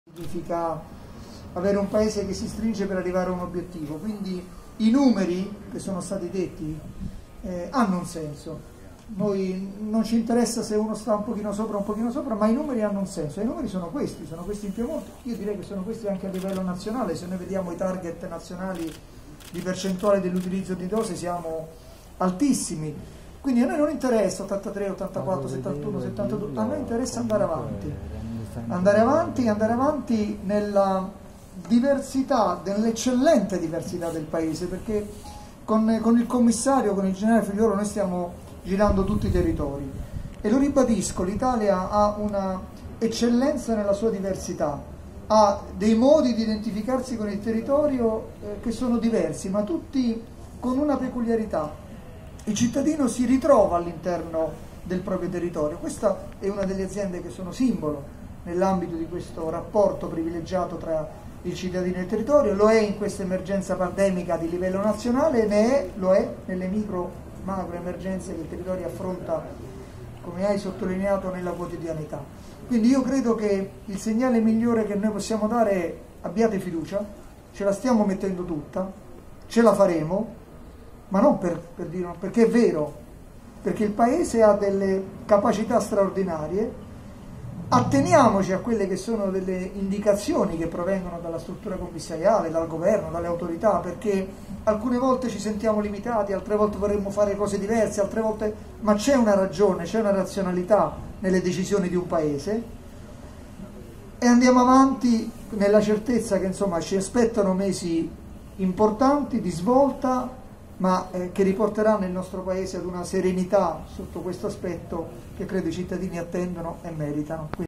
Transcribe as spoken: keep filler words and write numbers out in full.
Significa avere un paese che si stringe per arrivare a un obiettivo, quindi i numeri che sono stati detti eh, hanno un senso. Noi non ci interessa se uno sta un pochino sopra o un pochino sopra, ma i numeri hanno un senso, e i numeri sono questi, sono questi in Piemonte, io direi che sono questi anche a livello nazionale. Se noi vediamo i target nazionali di percentuale dell'utilizzo di dose siamo altissimi, quindi a noi non interessa ottantatré, ottantaquattro, settantuno, settantadue, a noi interessa andare avanti. Andare avanti, andare avanti nella diversità, nell'eccellente diversità del paese, perché con, con il commissario, con il generale Figliuolo, noi stiamo girando tutti i territori e lo ribadisco, l'Italia ha una eccellenza nella sua diversità, ha dei modi di identificarsi con il territorio eh, che sono diversi, ma tutti con una peculiarità. Il cittadino si ritrova all'interno del proprio territorio. Questa è una delle aziende che sono simbolo nell'ambito di questo rapporto privilegiato tra il cittadino e il territorio, lo è in questa emergenza pandemica di livello nazionale, ne è, lo è nelle micro, macro emergenze che il territorio affronta, come hai sottolineato, nella quotidianità. Quindi io credo che il segnale migliore che noi possiamo dare è: abbiate fiducia, ce la stiamo mettendo tutta, ce la faremo, ma non per, per dire, perché è vero, perché il Paese ha delle capacità straordinarie. Atteniamoci a quelle che sono delle indicazioni che provengono dalla struttura commissariale, dal governo, dalle autorità, perché alcune volte ci sentiamo limitati, altre volte vorremmo fare cose diverse, altre volte, ma c'è una ragione, c'è una razionalità nelle decisioni di un paese, e andiamo avanti nella certezza che insomma ci aspettano mesi importanti di svolta, ma eh, che riporteranno il nostro paese ad una serenità sotto questo aspetto che credo i cittadini attendono e meritano.